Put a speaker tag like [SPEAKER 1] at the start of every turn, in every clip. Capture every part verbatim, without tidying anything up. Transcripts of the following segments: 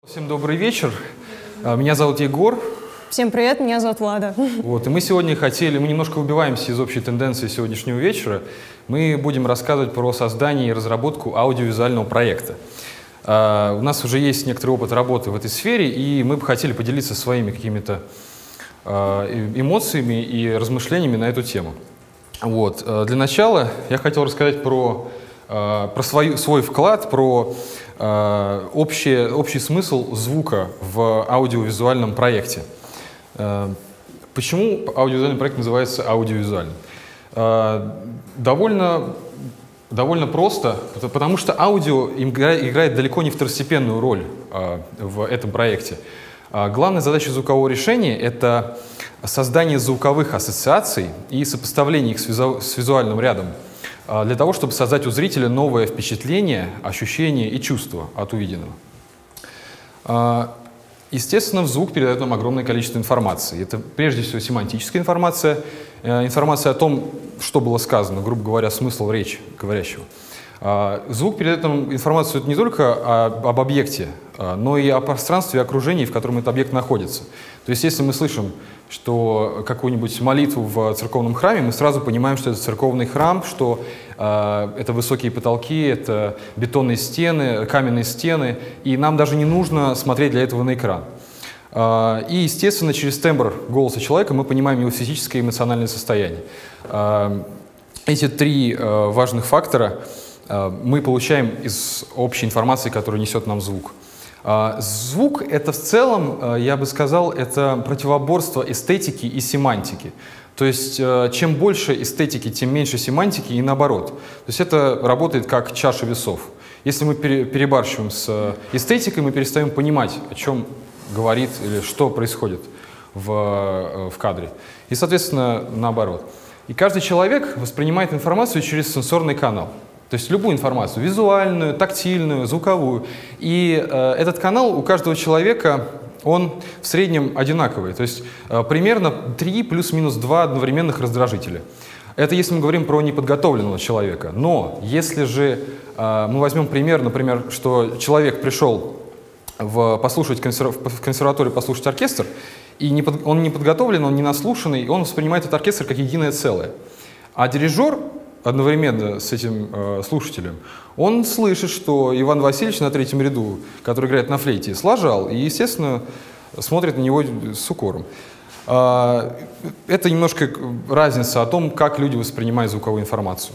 [SPEAKER 1] Всем добрый вечер. Меня зовут Егор.
[SPEAKER 2] Всем привет, меня зовут Влада.
[SPEAKER 1] Вот, и мы сегодня хотели, мы немножко выбиваемся из общей тенденции сегодняшнего вечера. Мы будем рассказывать про создание и разработку аудиовизуального проекта. Uh, у нас уже есть некоторый опыт работы в этой сфере, и мы бы хотели поделиться своими какими-то uh, эмоциями и размышлениями на эту тему. Вот. Uh, для начала я хотел рассказать про, uh, про свой, свой вклад, про uh, общий, общий смысл звука в аудиовизуальном проекте. Uh, почему аудиовизуальный проект называется аудиовизуальным? Uh, довольно... Довольно просто, потому что аудио играет далеко не второстепенную роль а, в этом проекте. А, главная задача звукового решения — это создание звуковых ассоциаций и сопоставление их с, визу, с визуальным рядом а, для того, чтобы создать у зрителя новое впечатление, ощущение и чувство от увиденного. А, естественно, звук передает нам огромное количество информации. Это прежде всего семантическая информация, информация о том, что было сказано, грубо говоря, смысл речи говорящего. Звук передает нам информацию не только об объекте, но и о пространстве и окружении, в котором этот объект находится. То есть, если мы слышим, что какую-нибудь молитву в церковном храме, мы сразу понимаем, что это церковный храм, что это высокие потолки, это бетонные стены, каменные стены, и нам даже не нужно смотреть для этого на экран. И, естественно, через тембр голоса человека мы понимаем его физическое и эмоциональное состояние. Эти три важных фактора мы получаем из общей информации, которую несет нам звук. Звук — это в целом, я бы сказал, это противоборство эстетики и семантики. То есть, чем больше эстетики, тем меньше семантики, и наоборот. То есть это работает как чаша весов. Если мы перебарщиваем с эстетикой, мы перестаем понимать, о чем говорит или что происходит в, в кадре. И, соответственно, наоборот. И каждый человек воспринимает информацию через сенсорный канал. То есть любую информацию, визуальную, тактильную, звуковую. И э, этот канал у каждого человека, он в среднем одинаковый. То есть э, примерно три плюс-минус два одновременных раздражителя. Это если мы говорим про неподготовленного человека. Но если же э, мы возьмем пример, например, что человек пришел в, послушать консерв... в консерваторию послушать оркестр, и не под... он не подготовлен, он не наслушанный, он воспринимает этот оркестр как единое целое. А дирижер одновременно с этим э, слушателем, он слышит, что Иван Васильевич на третьем ряду, который играет на флейте, сложал, и, естественно, смотрит на него с укором. Э, это немножко разница о том, как люди воспринимают звуковую информацию.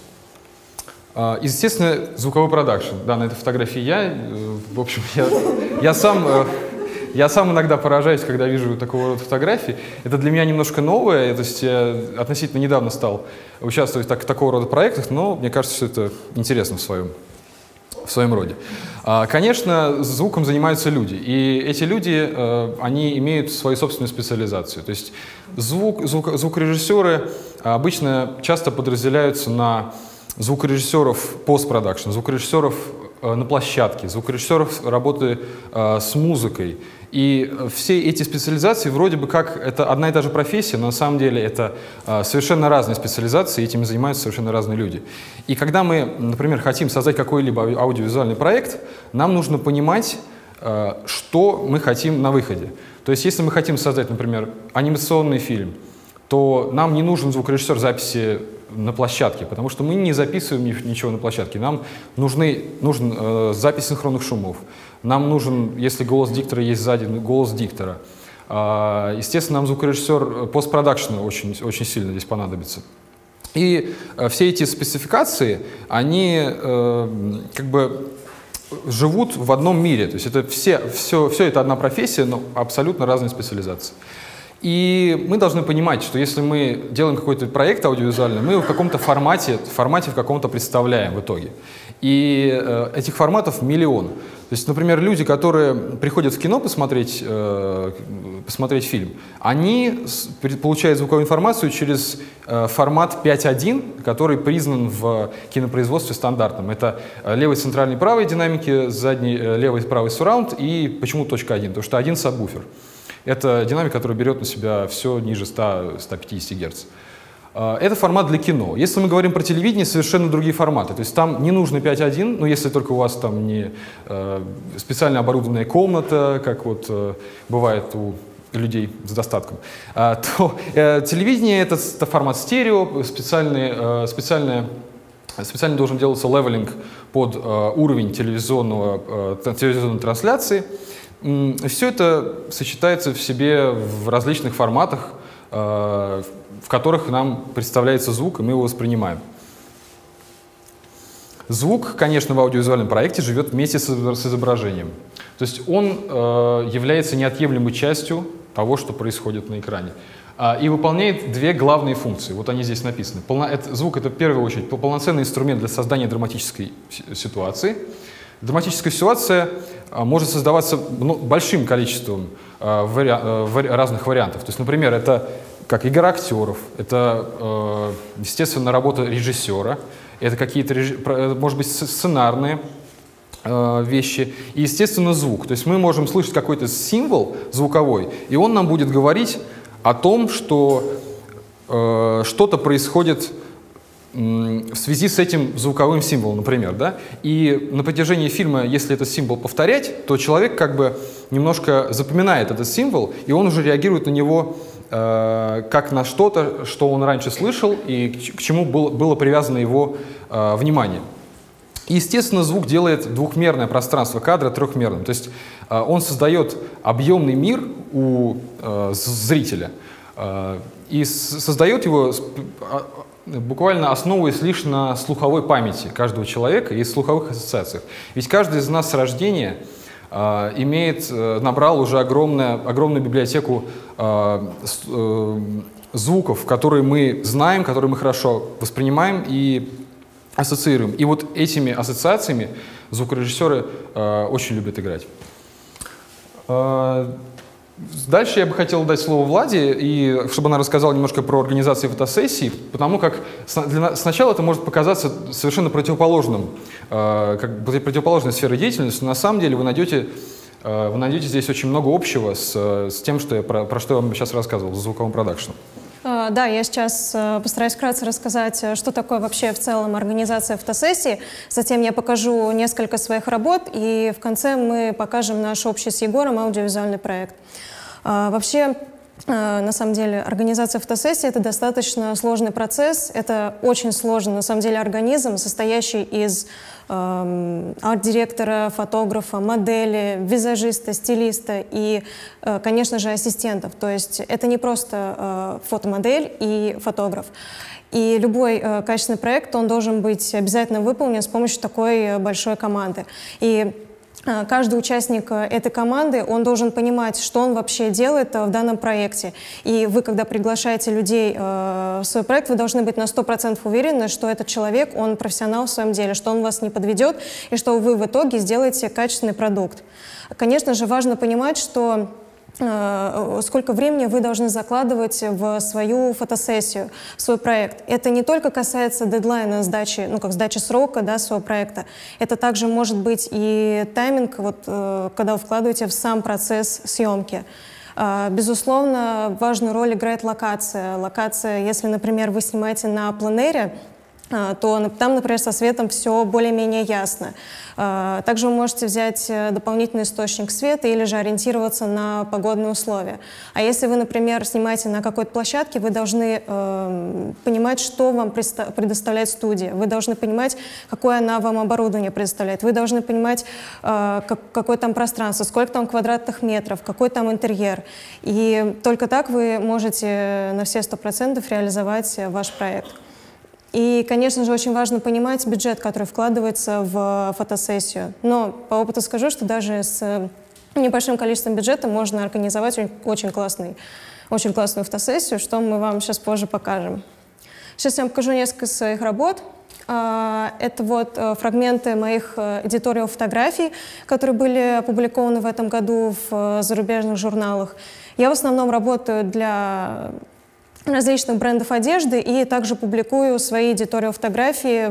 [SPEAKER 1] Естественно, звуковой продакшн. Да, на этой фотографии я. В общем, я, я, сам, я сам иногда поражаюсь, когда вижу такого рода фотографии. Это для меня немножко новое. То есть я относительно недавно стал участвовать в, так, в такого рода проектах, но мне кажется, что это интересно в своем, в своем роде. Конечно, звуком занимаются люди. И эти люди, они имеют свою собственную специализацию. То есть звук, звук, звукорежиссеры обычно часто подразделяются на звукорежиссеров постпродакшн, звукорежиссеров э, на площадке, звукорежиссеров работы э, с музыкой. И все эти специализации вроде бы как это одна и та же профессия, но на самом деле это э, совершенно разные специализации, и этими занимаются совершенно разные люди. И когда мы, например, хотим создать какой-либо аудиовизуальный проект, нам нужно понимать, э, что мы хотим на выходе. То есть если мы хотим создать, например, анимационный фильм, то нам не нужен звукорежиссер записи на площадке, потому что мы не записываем ничего на площадке. Нам нужны, нужен э, запись синхронных шумов. Нам нужен, если голос диктора есть сзади, голос диктора. Э, естественно, нам звукорежиссер постпродакшена очень, очень сильно здесь понадобится. И э, все эти спецификации, они э, как бы живут в одном мире. То есть это все, все, все это одна профессия, но абсолютно разные специализации. И мы должны понимать, что если мы делаем какой-то проект аудиовизуальный, мы его в каком-то формате, формате в каком-то представляем в итоге. И э, этих форматов миллион. То есть, например, люди, которые приходят в кино посмотреть, э, посмотреть фильм, они с, получают звуковую информацию через э, формат пять один, который признан в кинопроизводстве стандартным. Это левый, центральный, правый динамики, задний, левый, правый сурраунд и почему точка один, потому что один сабвуфер. Это динамика, которая берет на себя все ниже ста — ста пятидесяти герц. Это формат для кино. Если мы говорим про телевидение, совершенно другие форматы. То есть там не нужно пять один, ну, если только у вас там не э, специально оборудованная комната, как вот э, бывает у людей с достатком, э, то э, телевидение — это, это формат стерео, специальный, э, специальный, специально должен делаться левелинг под э, уровень телевизионного, э, телевизионной трансляции. Все это сочетается в себе в различных форматах, э, в которых нам представляется звук, и мы его воспринимаем. Звук, конечно, в аудиовизуальном проекте живет вместе с изображением. То есть он э, является неотъемлемой частью того, что происходит на экране. А, и выполняет две главные функции. Вот они здесь написаны. Полно, это, звук — это в первую очередь полноценный инструмент для создания драматической ситуации. Драматическая ситуация а, может создаваться ну, большим количеством а, вари, а, вари, разных вариантов. То есть, например, это как игра актеров, это, э, естественно, работа режиссера, это какие-то, может быть, сценарные э, вещи и, естественно, звук. То есть мы можем слышать какой-то символ звуковой, и он нам будет говорить о том, что э, что-то происходит в связи с этим звуковым символом, например, да? И на протяжении фильма, если этот символ повторять, то человек как бы немножко запоминает этот символ, и он уже реагирует на него э, как на что-то, что он раньше слышал и к, к чему было, было привязано его э, внимание. И, естественно, звук делает двухмерное пространство кадра трехмерным, то есть э, он создает объемный мир у э, зрителя э, и с, создает его буквально основываясь лишь на слуховой памяти каждого человека и слуховых ассоциациях. Ведь каждый из нас с рождения э, имеет, э, набрал уже огромное, огромную библиотеку э, с, э, звуков, которые мы знаем, которые мы хорошо воспринимаем и ассоциируем. И вот этими ассоциациями звукорежиссеры э, очень любят играть. Э, Дальше я бы хотел дать слово Владе, и, чтобы она рассказала немножко про организацию фотосессий, потому как для, сначала это может показаться совершенно противоположным, э, как противоположной сферой деятельности, но на самом деле вы найдете, э, вы найдете здесь очень много общего с, с тем, что я, про, про что я вам сейчас рассказывал, с звуковым продакшеном.
[SPEAKER 2] Uh, да, я сейчас uh, постараюсь вкратце рассказать, что такое вообще в целом организация фотосессии. Затем я покажу несколько своих работ, и в конце мы покажем наш общий с Егором аудиовизуальный проект. Uh, вообще, uh, на самом деле, организация фотосессии — это достаточно сложный процесс. Это очень сложный, на самом деле, организм, состоящий из арт-директора, фотографа, модели, визажиста, стилиста и, конечно же, ассистентов. То есть это не просто фотомодель и фотограф. И любой качественный проект, он должен быть обязательно выполнен с помощью такой большой команды. И каждый участник этой команды, он должен понимать, что он вообще делает в данном проекте. И вы, когда приглашаете людей в свой проект, вы должны быть на сто процентов уверены, что этот человек, он профессионал в своем деле, что он вас не подведет, и что вы в итоге сделаете качественный продукт. Конечно же, важно понимать, что сколько времени вы должны закладывать в свою фотосессию, в свой проект. Это не только касается дедлайна сдачи, ну как сдачи срока, да, своего проекта. Это также может быть и тайминг, вот, когда вы вкладываете в сам процесс съемки. Безусловно, важную роль играет локация. Локация, если, например, вы снимаете на пленэре, то там, например, со светом все более-менее ясно. Также вы можете взять дополнительный источник света или же ориентироваться на погодные условия. А если вы, например, снимаете на какой-то площадке, вы должны э, понимать, что вам предоставляет студия. Вы должны понимать, какое она вам оборудование предоставляет. Вы должны понимать, э, как, какое там пространство, сколько там квадратных метров, какой там интерьер. И только так вы можете на все сто процентов реализовать ваш проект. И, конечно же, очень важно понимать бюджет, который вкладывается в фотосессию. Но по опыту скажу, что даже с небольшим количеством бюджета можно организовать очень, классный, очень классную фотосессию, что мы вам сейчас позже покажем. Сейчас я вам покажу несколько своих работ. Это вот фрагменты моих эдиториал фотографий, которые были опубликованы в этом году в зарубежных журналах. Я в основном работаю для различных брендов одежды и также публикую свои эдиториал фотографии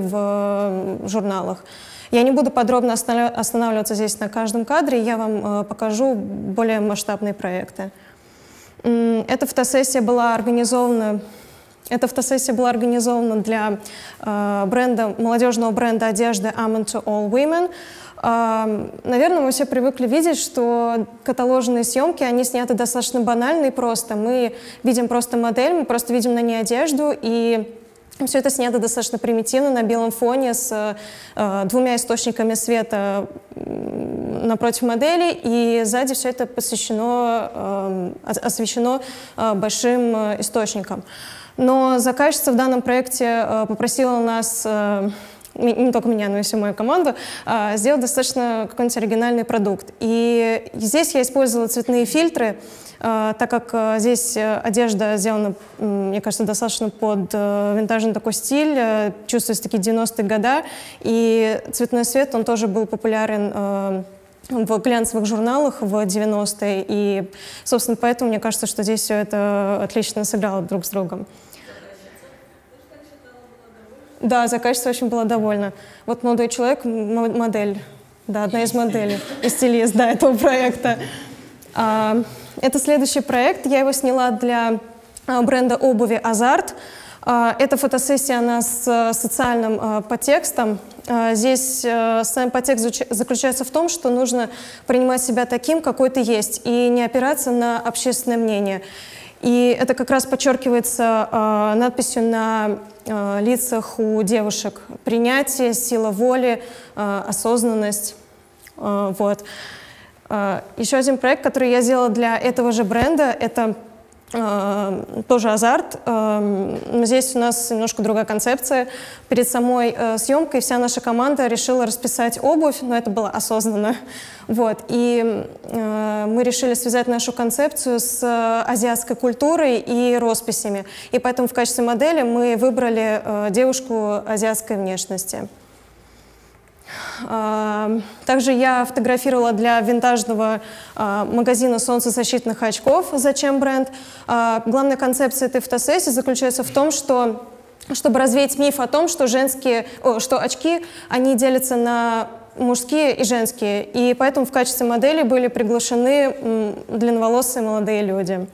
[SPEAKER 2] в журналах. Я не буду подробно останавливаться здесь на каждом кадре, я вам покажу более масштабные проекты. Эта фотосессия была организована Эта фотосессия была организована для э, бренда, молодежного бренда одежды Amen to All Women. Э, наверное, мы все привыкли видеть, что каталожные съемки, они сняты достаточно банально и просто. Мы видим просто модель, мы просто видим на ней одежду, и все это снято достаточно примитивно на белом фоне с э, двумя источниками света напротив модели, и сзади все это посвящено, э, освещено э, большим э, источником. Но заказчица в данном проекте э, попросила нас, э, не только меня, но и всю мою команду, э, сделать достаточно какой-нибудь оригинальный продукт. И здесь я использовала цветные фильтры, Uh, так как uh, здесь uh, одежда сделана, um, мне кажется, достаточно под uh, винтажный такой стиль, uh, чувствуются такие девяностые годы, и цветной свет, он тоже был популярен uh, в глянцевых журналах в девяностые, и, собственно, поэтому мне кажется, что здесь все это отлично сыграло друг с другом. Да, заказчица очень была довольна. Вот молодой человек, модель, да, одна из моделей, и стилист, да, этого проекта. Uh, Это следующий проект. Я его сняла для бренда обуви «Азарт». Эта фотосессия, она с социальным подтекстом. Здесь сам подтекст заключается в том, что нужно принимать себя таким, какой ты есть, и не опираться на общественное мнение. И это как раз подчеркивается надписью на лицах у девушек: принятие, сила воли, осознанность. Вот. Еще один проект, который я сделала для этого же бренда, это э, тоже «Азарт». Э, здесь у нас немножко другая концепция. Перед самой э, съемкой вся наша команда решила расписать обувь, но это было осознанно. Вот. И э, мы решили связать нашу концепцию с э, азиатской культурой и росписями. И поэтому в качестве модели мы выбрали э, девушку азиатской внешности. Также я фотографировала для винтажного магазина солнцезащитных очков «Зачем бренд?». Главная концепция этой фотосессии заключается в том, что, чтобы развеять миф о том, что, женские, о, что очки, они делятся на мужские и женские. И поэтому в качестве модели были приглашены длинноволосые молодые люди.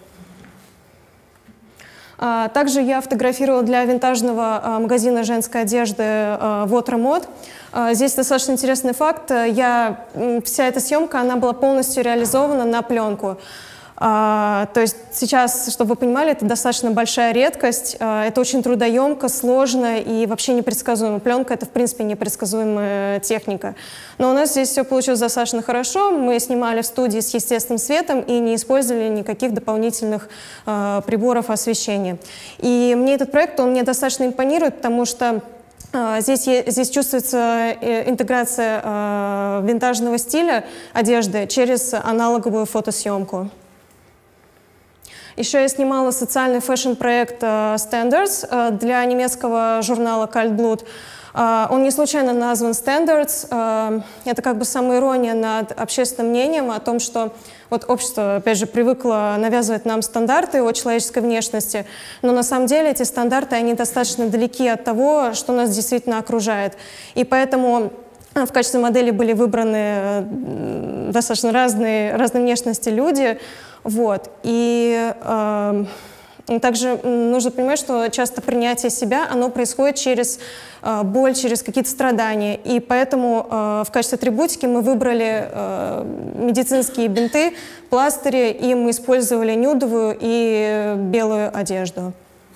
[SPEAKER 2] Также я фотографировала для винтажного магазина женской одежды Water Mod. Здесь достаточно интересный факт. Я, вся эта съемка, она была полностью реализована на пленку. То есть сейчас, чтобы вы понимали, это достаточно большая редкость. Это очень трудоемко, сложно и вообще непредсказуемо. Пленка — это, в принципе, непредсказуемая техника. Но у нас здесь все получилось достаточно хорошо. Мы снимали в студии с естественным светом и не использовали никаких дополнительных приборов освещения. И мне этот проект, он мне достаточно импонирует, потому что Здесь, здесь чувствуется интеграция э, винтажного стиля одежды через аналоговую фотосъемку. Еще я снимала социальный фэшн-проект э, Standards э, для немецкого журнала Kaltblut. Э, он не случайно назван Standards. Э, это как бы самоирония над общественным мнением о том, что вот общество, опять же, привыкло навязывать нам стандарты о человеческой внешности, но на самом деле эти стандарты, они достаточно далеки от того, что нас действительно окружает. И поэтому в качестве модели были выбраны достаточно разные, разные внешности люди. Вот. И э, также нужно понимать, что часто принятие себя, оно происходит через э, боль, через какие-то страдания. И поэтому э, в качестве атрибутики мы выбрали э, медицинские бинты, пластыри, и мы использовали нюдовую и белую одежду.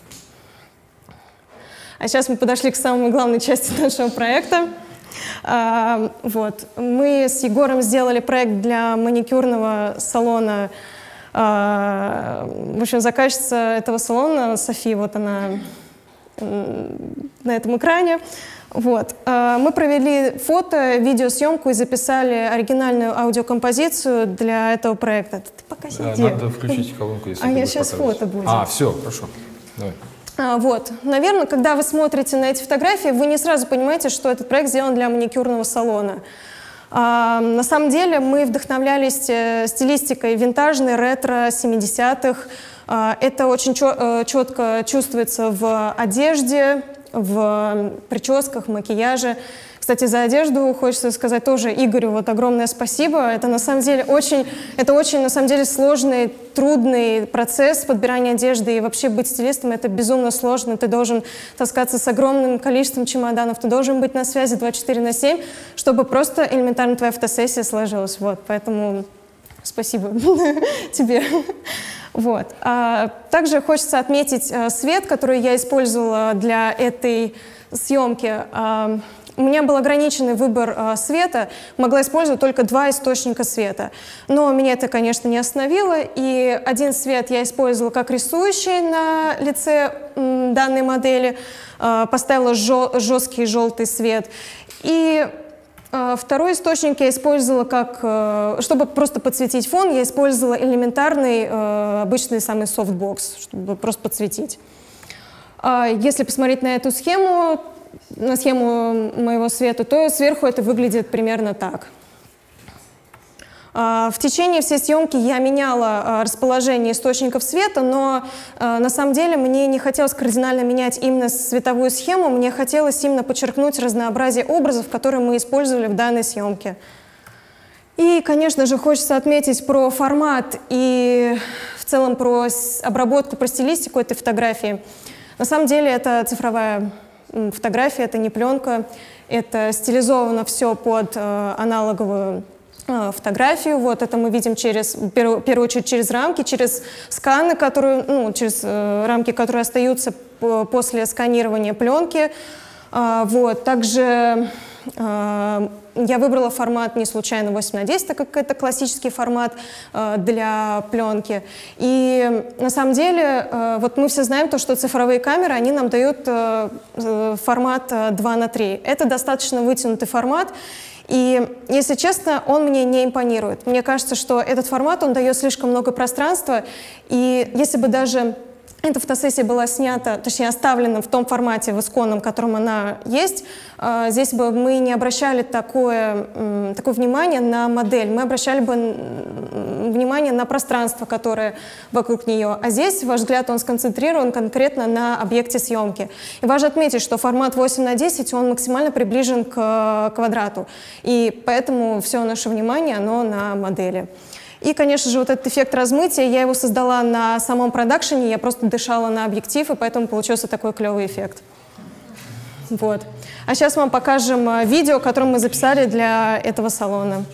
[SPEAKER 2] А сейчас мы подошли к самой главной части нашего проекта. Э, вот. Мы с Егором сделали проект для маникюрного салона. В общем, заказчица этого салона, Софи, вот она на этом экране. Вот. Мы провели фото, видеосъемку и записали оригинальную аудиокомпозицию для этого проекта. Ты пока сиди.
[SPEAKER 1] Надо включить колонку, если
[SPEAKER 2] А я сейчас фото будет.
[SPEAKER 1] А, все, хорошо. Давай.
[SPEAKER 2] А, вот. Наверное, когда вы смотрите на эти фотографии, вы не сразу понимаете, что этот проект сделан для маникюрного салона. Uh, на самом деле мы вдохновлялись uh, стилистикой винтажной, ретро, семидесятых. Uh, это очень uh, четко чувствуется в одежде, в прическах, макияже. Кстати, за одежду хочется сказать тоже Игорю вот огромное спасибо. Это на самом деле очень, это очень на самом деле сложный, трудный процесс подбирания одежды. И вообще быть стилистом — это безумно сложно. Ты должен таскаться с огромным количеством чемоданов, ты должен быть на связи двадцать четыре на семь, чтобы просто элементарно твоя фотосессия сложилась. Вот, поэтому спасибо тебе. Вот. А также хочется отметить а, свет, который я использовала для этой съемки. А, у меня был ограниченный выбор а, света, могла использовать только два источника света. Но меня это, конечно, не остановило, и один свет я использовала как рисующий на лице м, данной модели, а, поставила жё- жесткий желтый свет. И второй источник я использовала как, чтобы просто подсветить фон, я использовала элементарный, обычный самый софтбокс, чтобы просто подсветить. Если посмотреть на эту схему, на схему моего света, то сверху это выглядит примерно так. В течение всей съемки я меняла расположение источников света, но на самом деле мне не хотелось кардинально менять именно световую схему, мне хотелось именно подчеркнуть разнообразие образов, которые мы использовали в данной съемке. И, конечно же, хочется отметить про формат и в целом про обработку, про стилистику этой фотографии. На самом деле это цифровая фотография, это не пленка, это стилизовано все под аналоговую фотографию. Вот это мы видим через, в первую, в первую очередь через рамки, через сканы, которые, ну, через э, рамки, которые остаются после сканирования пленки. А, вот. Также э, я выбрала формат не случайно восемь на десять, так как это классический формат э, для пленки. И на самом деле э, вот мы все знаем то, что цифровые камеры, они нам дают э, формат два на три. Это достаточно вытянутый формат. И, если честно, он мне не импонирует. Мне кажется, что этот формат, он дает слишком много пространства, и если бы даже эта фотосессия была снята, точнее оставлена в том формате, в исконном, в котором она есть, здесь бы мы не обращали такое, такое внимание на модель, мы обращали бы внимание на пространство, которое вокруг нее. А здесь, ваш взгляд, он сконцентрирован конкретно на объекте съемки. И важно отметить, что формат восемь на десять, он максимально приближен к квадрату. И поэтому все наше внимание, оно на модели. И, конечно же, вот этот эффект размытия, я его создала на самом продакшене, я просто дышала на объектив, и поэтому получился такой клевый эффект. Вот. А сейчас вам покажем видео, которое мы записали для этого салона.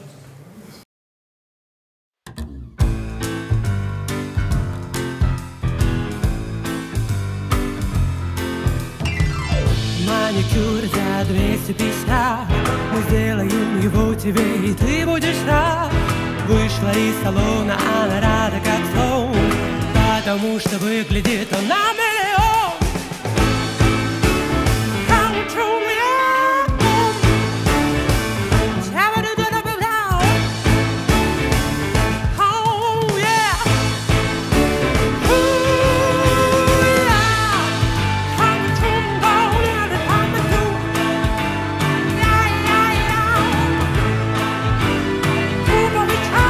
[SPEAKER 3] Маникюр за двести пятьдесят, мы сделаем его тебе, и ты будешь рад. Вышла из салона, она рада как слон, потому что выглядит он на миллион. Come true, yeah. Never do that without. Oh yeah. Ooh, yeah. Come true, go down the top of you. Yeah, yeah, yeah. Ooh, but we try.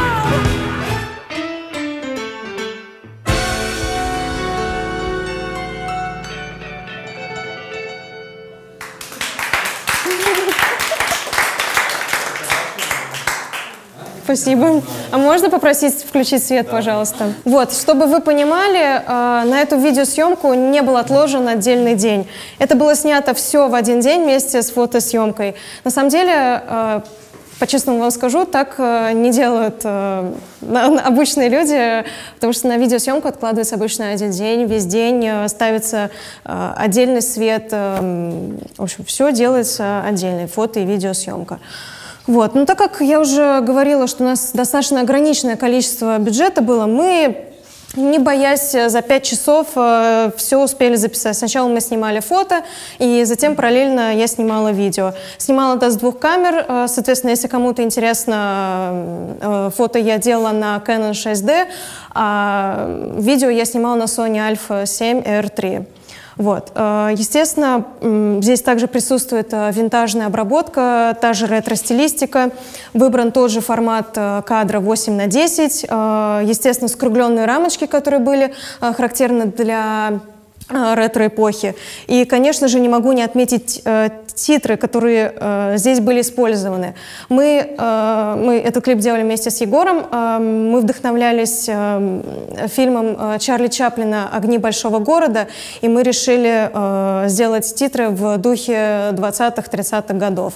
[SPEAKER 2] Спасибо. А можно попросить включить свет, да, пожалуйста? Вот, чтобы вы понимали, на эту видеосъемку не был отложен отдельный день. Это было снято все в один день вместе с фотосъемкой. На самом деле, по-честному вам скажу, так не делают обычные люди, потому что на видеосъемку откладывается обычно один день, весь день ставится отдельный свет. В общем, все делается отдельно, фото и видеосъемка. Вот. Но так как я уже говорила, что у нас достаточно ограниченное количество бюджета было, мы, не боясь, за пять часов э, все успели записать. Сначала мы снимали фото, и затем параллельно я снимала видео. Снимала это с двух камер, э, соответственно, если кому-то интересно, э, фото я делала на Canon шесть дэ, а видео я снимала на Sony Alpha семь эр три. Вот. Естественно, здесь также присутствует винтажная обработка, та же ретро-стилистика. Выбран тот же формат кадра восемь на десять. Естественно, скругленные рамочки, которые были характерны для ретро-эпохи. И, конечно же, не могу не отметить э, титры, которые э, здесь были использованы. Мы, э, мы этот клип делали вместе с Егором. Э, мы вдохновлялись э, фильмом э, Чарли Чаплина «Огни большого города», и мы решили э, сделать титры в духе двадцатых-тридцатых годов.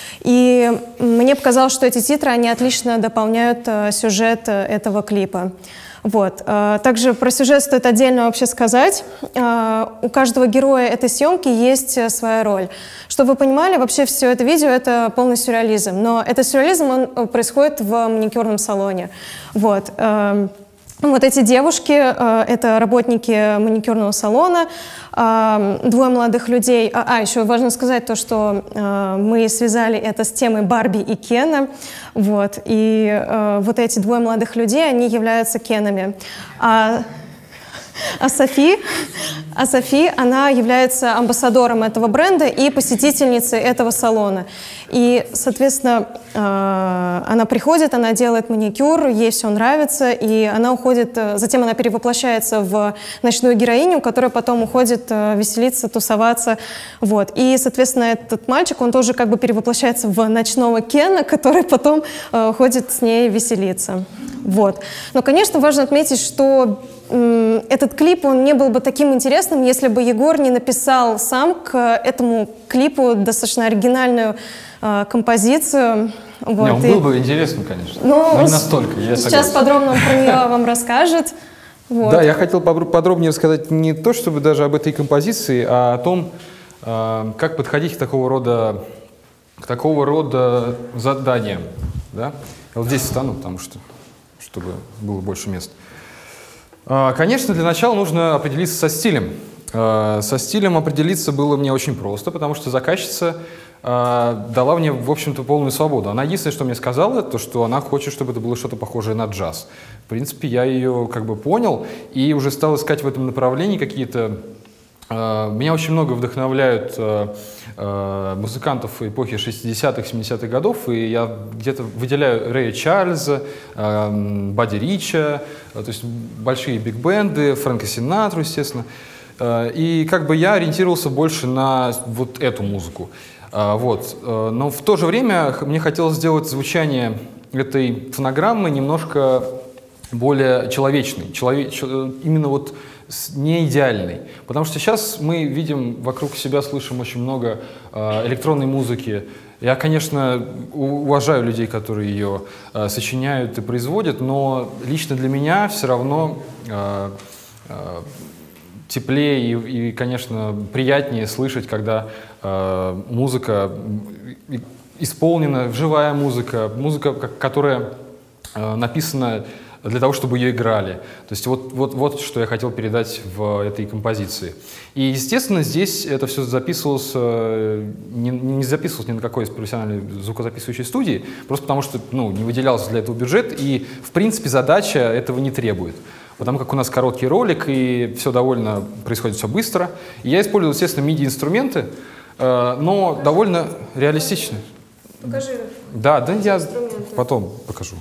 [SPEAKER 2] И мне показалось, что эти титры, они отлично дополняют э, сюжет э, этого клипа. Вот. Также про сюжет стоит отдельно вообще сказать. У каждого героя этой съемки есть своя роль. Чтобы вы понимали, вообще все это видео — это полный сюрреализм. Но этот сюрреализм, он происходит в маникюрном салоне. Вот. Вот эти девушки — это работники маникюрного салона, двое молодых людей. А, а еще важно сказать то, что мы связали это с темой Барби и Кена. Вот. И вот эти двое молодых людей, они являются Кенами. А, а Софи, а Софи, она является амбассадором этого бренда и посетительницей этого салона. И, соответственно, она приходит, она делает маникюр, ей все нравится, и она уходит, затем она перевоплощается в ночную героиню, которая потом уходит веселиться, тусоваться. Вот. И, соответственно, этот мальчик, он тоже как бы перевоплощается в ночного Кена, который потом ходит с ней веселиться. Вот. Но, конечно, важно отметить, что этот клип, он не был бы таким интересным, если бы Егор не написал сам к этому клипу достаточно оригинальную э, композицию. Вот.
[SPEAKER 1] Не, он
[SPEAKER 2] и...
[SPEAKER 1] был бы интересным, конечно,
[SPEAKER 2] но,
[SPEAKER 1] но не настолько, я
[SPEAKER 2] сейчас
[SPEAKER 1] согласен.
[SPEAKER 2] подробно он про нее вам расскажет. Вот.
[SPEAKER 1] Да, я хотел подробнее рассказать не то, чтобы даже об этой композиции, а о том, э, как подходить к такого рода, к такого рода заданиям. Да? Я вот здесь встану, потому что, чтобы было больше места. Конечно, для начала нужно определиться со стилем. Со стилем определиться было мне очень просто, потому что заказчица дала мне, в общем-то, полную свободу. Она единственное, что мне сказала, то, что она хочет, чтобы это было что-то похожее на джаз. В принципе, я ее как бы понял и уже стал искать в этом направлении какие-то... Меня очень много вдохновляют музыкантов эпохи шестидесятых, семидесятых годов, и я где-то выделяю Рэя Чарльза, Бадди Рича, то есть большие биг-бенды, Фрэнка Синатру, естественно. И как бы я ориентировался больше на вот эту музыку. Вот. Но в то же время мне хотелось сделать звучание этой фонограммы немножко более человечной, человеч... именно вот не идеальный. Потому что сейчас мы видим вокруг себя, слышим очень много э, электронной музыки. Я, конечно, уважаю людей, которые ее э, сочиняют и производят, но лично для меня все равно э, э, теплее и, и, конечно, приятнее слышать, когда э, музыка исполнена, живая музыка, музыка, которая э, написана для того, чтобы ее играли. То есть вот, вот, вот что я хотел передать в этой композиции. И, естественно, здесь это все записывалось, не, не записывалось ни на какой из профессиональной звукозаписывающей студии, просто потому что ну, не выделялся для этого бюджет, и, в принципе, задача этого не требует. Потому как у нас короткий ролик, и все довольно происходит все быстро. И я использую, естественно, миди-инструменты, но довольно реалистичные.
[SPEAKER 2] Покажи.
[SPEAKER 1] Да, да, я потом покажу.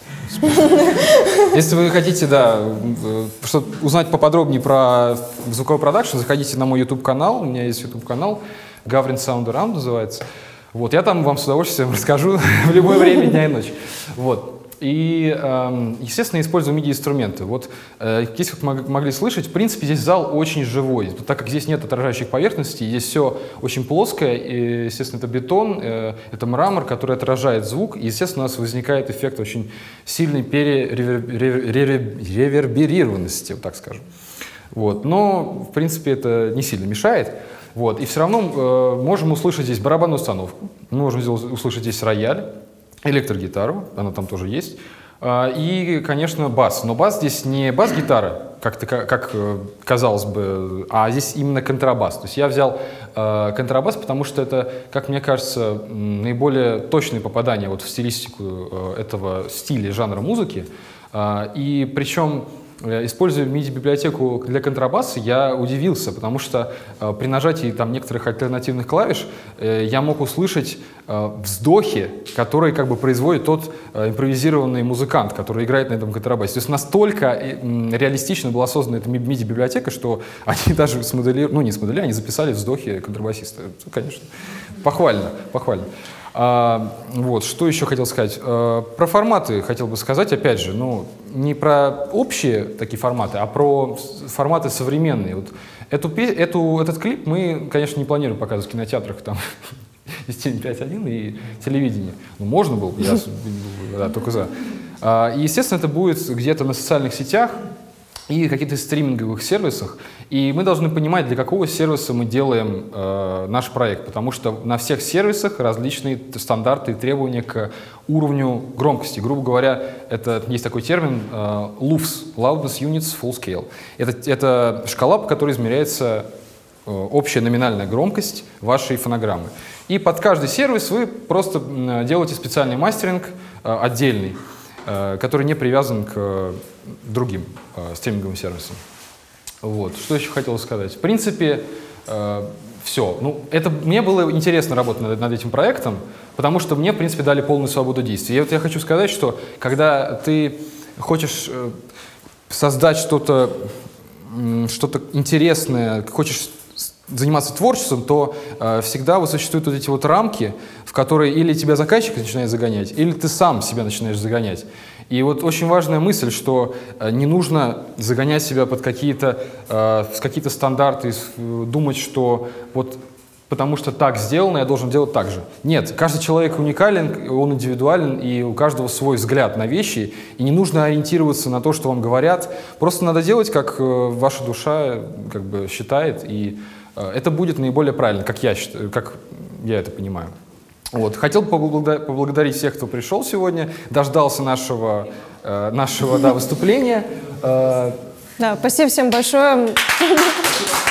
[SPEAKER 1] Если вы хотите, да, чтобы узнать поподробнее про звуковой продакшн, заходите на мой YouTube-канал. У меня есть YouTube-канал, Gavrin Sound Around называется. Вот, я там вам с удовольствием расскажу в любое время дня и ночи. Вот. И, естественно, использую миди-инструменты. Вот здесь, как вы могли слышать, в принципе, здесь зал очень живой. Так как здесь нет отражающих поверхностей, здесь все очень плоское. И, естественно, это бетон, это мрамор, который отражает звук. И, естественно, у нас возникает эффект очень сильной перереверберированности, вот так скажем. Вот. Но, в принципе, это не сильно мешает. Вот. И все равно э, можем услышать здесь барабанную установку, мы можем услышать здесь рояль, электрогитару, она там тоже есть, и, конечно, бас. Но бас здесь не бас-гитара, как, как казалось бы, а здесь именно контрабас. То есть я взял э, контрабас, потому что это, как мне кажется, наиболее точное попадание вот в стилистику э, этого стиля, жанра музыки. Э, и причем используя миди-библиотеку для контрабаса, я удивился, потому что э, при нажатии там некоторых альтернативных клавиш э, я мог услышать э, вздохи, которые как бы производит тот э, импровизированный музыкант, который играет на этом контрабасе. То есть настолько э, реалистично была создана эта миди-библиотека, что они даже смоделировали, ну не смоделировали, они записали вздохи контрабасиста. Это, конечно, похвально, похвально. А, вот, что еще хотел сказать? А, про форматы хотел бы сказать, опять же, ну, не про общие такие форматы, а про форматы современные. Вот эту, эту, этот клип мы, конечно, не планируем показывать в кинотеатрах, там, Стиль пять один и телевидение. Ну, можно было, я да, только за. А, и, естественно, это будет где-то на социальных сетях и каких-то стриминговых сервисах. И мы должны понимать, для какого сервиса мы делаем э, наш проект, потому что на всех сервисах различные стандарты и требования к уровню громкости. Грубо говоря, это есть такой термин э, луфс, Loudness Units Full Scale. Это, это шкала, по которой измеряется э, общая номинальная громкость вашей фонограммы. И под каждый сервис вы просто э, делаете специальный мастеринг э, отдельный, э, который не привязан к э, другим э, стриминговым сервисам. Вот. Что еще хотел сказать? В принципе, э, все. Ну, это, мне было интересно работать над, над этим проектом, потому что мне, в принципе, дали полную свободу действий. И вот я хочу сказать, что когда ты хочешь э, создать что-то э, что-то интересное, хочешь заниматься творчеством, то э, всегда вот существуют вот эти вот рамки, в которые или тебя заказчик начинает загонять, или ты сам себя начинаешь загонять. И вот очень важная мысль, что э, не нужно загонять себя под какие-то э, какие-то стандарты, э, думать, что вот потому что так сделано, я должен делать так же. Нет, каждый человек уникален, он индивидуален, и у каждого свой взгляд на вещи, и не нужно ориентироваться на то, что вам говорят. Просто надо делать, как э, ваша душа как бы считает, и э, это будет наиболее правильно, как я считаю, как я это понимаю. Вот. Хотел бы поблагодарить всех, кто пришел сегодня, дождался нашего, э, нашего да, выступления. Э,
[SPEAKER 2] Да, спасибо всем большое.